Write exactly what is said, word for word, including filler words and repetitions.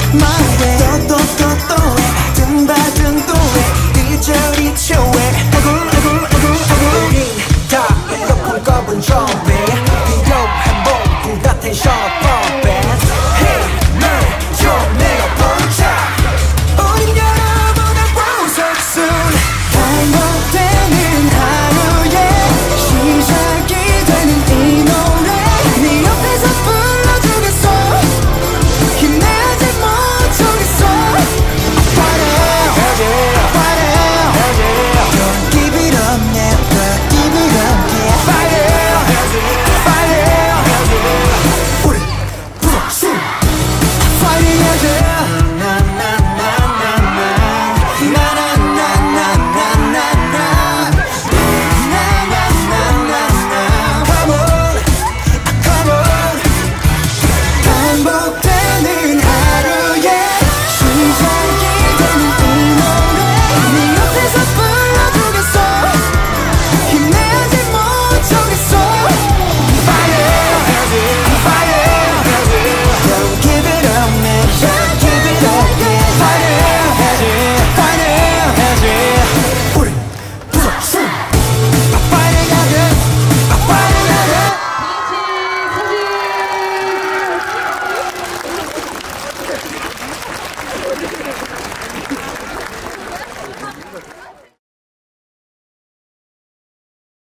말해 또 또 또 또해 등받은 또해 이저리 초해 아굴 아굴 아굴 아굴 우린 다 이렇게 겁은 좀비 비교 행복 둘 다 텐션 업 밴드 Hey man 좀 내려보자 우린 여러분의 보석 soon 반복되는 하루에 시작이 되는 이 노래 네 옆에서 불러주겠어 힘내지 못하겠어 Fight it, fight it Don't give it up, never give it up, yeah Fight it, fight it 우리 부석순 Fight it, yeah 반복되는 하루에 시작이 되는 이 노래 네 옆에서 불러주겠어 힘내지 못하겠어 Fire, fire Don't give it up, man Don't give it up, yeah Fire, fire 우리 부석순 Fire, fire